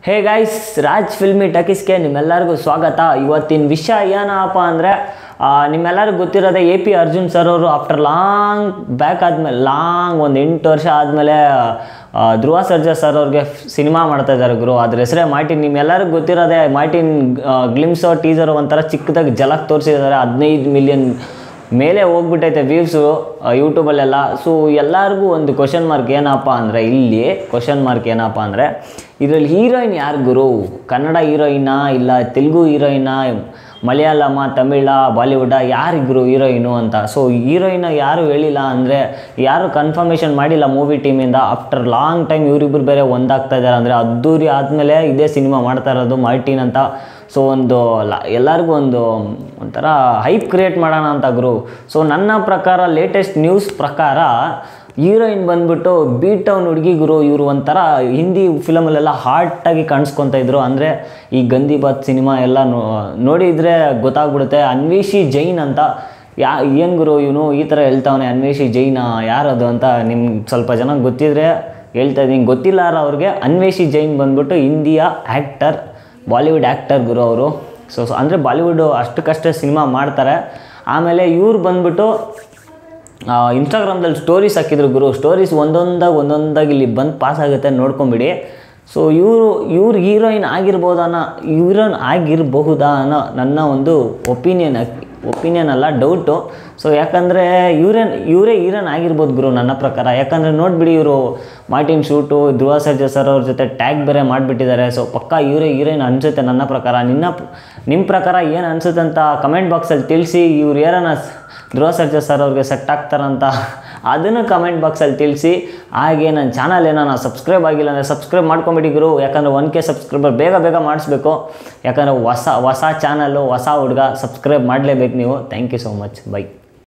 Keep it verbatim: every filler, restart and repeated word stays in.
ಹೇ guys, Raj filmy ಟಕೀಸ್ಗೆ ನಿಮ್ಮೆಲ್ಲರಿಗೂ ಸ್ವಾಗತ. ಇವತ್ತಿನ ವಿಷಯ ಏನಪ್ಪ ಅಂದರೆ ನಿಮ್ಮೆಲ್ಲರಿಗೂ ಗೊತ್ತಿರೋದೆ ಎ ಪಿ ಅರ್ಜುನ್ ಸರ್ ಅವರು ಆಫ್ಟರ್ ಲಾಂಗ್ ಬ್ಯಾಕ್ ಆದಮೇಲೆ ಲಾಂಗ್ ಒಂದು ಎಂಟು ವರ್ಷ ಆದಮೇಲೆ ಧ್ರುವ ಸರ್ಜಾ ಸರ್ ಅವ್ರಿಗೆ ಸಿನಿಮಾ ಮಾಡ್ತಾ ಇದ್ದಾರೆ ಗುರು. ಅದ್ರ ಹೆಸರೇ ಮಾರ್ಟಿನ್. ನಿಮ್ಮೆಲ್ಲರಿಗೂ ಗೊತ್ತಿರೋದೆ ಮಾರ್ಟಿನ್ ಗ್ಲಿಮ್ಸೋ ಟೀಸರ್ ಒಂಥರ ಚಿಕ್ಕದಾಗಿ ಜಲಕ್ ತೋರಿಸಿದ್ದಾರೆ. ಹದಿನೈದು ಮಿಲಿಯನ್ ಮೇಲೆ ಹೋಗ್ಬಿಟ್ಟೈತೆ ವ್ಯೂವ್ಸು ಯೂಟ್ಯೂಬಲ್ಲೆಲ್ಲ. ಸೊ ಎಲ್ಲರಿಗೂ ಒಂದು ಕ್ವಶನ್ ಮಾರ್ಕ್ ಏನಪ್ಪ ಅಂದರೆ, ಇಲ್ಲಿ ಕ್ವಶನ್ ಮಾರ್ಕ್ ಏನಪ್ಪ ಅಂದರೆ ಇದರಲ್ಲಿ ಹೀರೋಯಿನ್ ಯಾರು ಗುರು? ಕನ್ನಡ ಹೀರೋಯಿನಾ ಇಲ್ಲ ತೆಲುಗು ಹೀರೋಯಿನಾ, ಮಲಯಾಳಮ, ತಮಿಳ, ಬಾಲಿವುಡ್ಡ, ಯಾರಿದ್ರು ಹೀರೋಯಿನು ಅಂತ. ಸೊ ಹೀರೋಯಿನ ಯಾರು ಹೇಳಿಲ್ಲ ಅಂದರೆ, ಯಾರು ಕನ್ಫರ್ಮೇಷನ್ ಮಾಡಿಲ್ಲ ಮೂವಿ ಟೀಮಿಂದ. ಆಫ್ಟರ್ ಲಾಂಗ್ ಟೈಮ್ ಇವರಿಬ್ಬರು ಬೇರೆ ಒಂದಾಗ್ತಾ ಇದ್ದಾರೆ ಅಂದರೆ ಅದ್ದೂರಿ ಆದಮೇಲೆ ಇದೇ ಸಿನಿಮಾ ಮಾಡ್ತಾ ಇರೋದು ಮಾರ್ಟಿನ್ ಅಂತ. ಸೊ ಒಂದು ಲ ಎಲ್ಲರಿಗೂ ಒಂದು ಒಂಥರ ಹೈಪ್ ಕ್ರಿಯೇಟ್ ಮಾಡೋಣ ಅಂತ ಗುರು. ಸೊ ನನ್ನ ಪ್ರಕಾರ ಲೇಟೆಸ್ಟ್ ನ್ಯೂಸ್ ಪ್ರಕಾರ ಹೀರೋಯಿನ್ ಬಂದ್ಬಿಟ್ಟು ಬಿ ಟೌನ್ ಹುಡುಗಿ ಗುರು. ಇವರು ಒಂಥರ ಹಿಂದಿ ಫಿಲಮಲ್ಲೆಲ್ಲ ಹಾರ್ಟಾಗಿ ಕಾಣಿಸ್ಕೊತಾ ಇದ್ರು. ಅಂದರೆ ಈ ಗಂದಿ ಬಾತ್ ಸಿನಿಮಾ ಎಲ್ಲ ನೋಡಿದರೆ ಗೊತ್ತಾಗ್ಬಿಡುತ್ತೆ. ಅನ್ವೇಷಿ ಜೈನ್ ಅಂತ. ಯಾ ಏನು ಗುರು ಇವನು ಈ ಥರ ಹೇಳ್ತಾವನೆ, ಅನ್ವೇಷಿ ಜೈನ ಯಾರದು ಅಂತ ನಿಮ್ಗೆ ಸ್ವಲ್ಪ ಜನ ಗೊತ್ತಿದ್ರೆ ಹೇಳ್ತಾ ಇದ್ದೀನಿ. ಗೊತ್ತಿಲ್ಲಾರ ಅವ್ರಿಗೆ, ಅನ್ವೇಷಿ ಜೈನ್ ಬಂದ್ಬಿಟ್ಟು ಇಂಡಿಯಾ ಆ್ಯಕ್ಟರ್, ಬಾಲಿವುಡ್ ಆ್ಯಕ್ಟರ್ ಗುರು ಅವರು. ಸೊ ಸೊ ಅಂದರೆ ಬಾಲಿವುಡ್ಡು ಅಷ್ಟಕ್ಕಷ್ಟೇ ಸಿನಿಮಾ ಮಾಡ್ತಾರೆ. ಆಮೇಲೆ ಇವ್ರು ಬಂದ್ಬಿಟ್ಟು ಇನ್ಸ್ಟಾಗ್ರಾಮ್ದಲ್ಲಿ ಸ್ಟೋರೀಸ್ ಹಾಕಿದ್ರು ಗುರು. ಸ್ಟೋರೀಸ್ ಒಂದೊಂದಾಗಿ ಒಂದೊಂದಾಗಿ ಇಲ್ಲಿ ಬಂದು ಪಾಸ್ ಆಗುತ್ತೆ, ನೋಡ್ಕೊಂಬಿಡಿ. ಸೊ ಇವರು ಇವ್ರು ಹೀರೋಯಿನ್ ಆಗಿರ್ಬೋದನ್ನ ಹೀರೋಯಿನ್ ಆಗಿರಬಹುದಾ ಅನ್ನೋ ನನ್ನ ಒಂದು ಒಪಿನಿಯನ್ ಒಪಿನಿಯನ್ ಅಲ್ಲ, ಡೌಟು. ಸೊ ಯಾಕಂದರೆ ಇವ್ರೇನು ಇವರೇ ಹೀರೋಯಿನ್ ಆಗಿರ್ಬೋದು ಗುರು ನನ್ನ ಪ್ರಕಾರ. ಯಾಕಂದರೆ ನೋಡಿಬಿಡಿ, ಇವರು Martin shoot Dhruva Sarja sir ಅವ್ರ ಜೊತೆ ಟ್ಯಾಗ್ ಬೇರೆ ಮಾಡಿಬಿಟ್ಟಿದ್ದಾರೆ. ಸೊ ಪಕ್ಕ ಇವರೇ ಹೀರೋಯಿನ್ ಅನಿಸುತ್ತೆ ನನ್ನ ಪ್ರಕಾರ. ನಿನ್ನ ನಿಮ್ಮ ಪ್ರಕಾರ ಏನು ಅನಿಸುತ್ತೆ ಅಂತ ಕಮೆಂಟ್ ಬಾಕ್ಸಲ್ಲಿ ತಿಳಿಸಿ. ಇವ್ರು ಯಾರನ್ನ ಧ್ರುವ ಸರ್ಜಾ ಸರ್ ಅವ್ರಿಗೆ ಸೆಟ್ ಆಗ್ತಾರಂತ ಅದನ್ನು ಕಮೆಂಟ್ ಬಾಕ್ಸಲ್ಲಿ ತಿಳಿಸಿ. ಹಾಗೆ ನನ್ನ ಚಾನಲ್ ಏನೋ ಸಬ್ಸ್ಕ್ರೈಬ್ ಆಗಿಲ್ಲ ಅಂದರೆ ಸಬ್ಸ್ಕ್ರೈಬ್ ಮಾಡ್ಕೊಂಬಿಡಿ ಗುರು. ಯಾಕಂದರೆ ಒನ್ ಕೆ ಸಬ್ಸ್ಕ್ರೈಬರ್ ಬೇಗ ಬೇಗ ಮಾಡಿಸ್ಬೇಕು. ಯಾಕಂದರೆ ಹೊಸ ಹೊಸ ಚಾನಲ್ಲು, ಹೊಸ ಹುಡುಗ, ಸಬ್ಸ್ಕ್ರೈಬ್ ಮಾಡಲೇಬೇಕು ನೀವು. Thank you so much. By.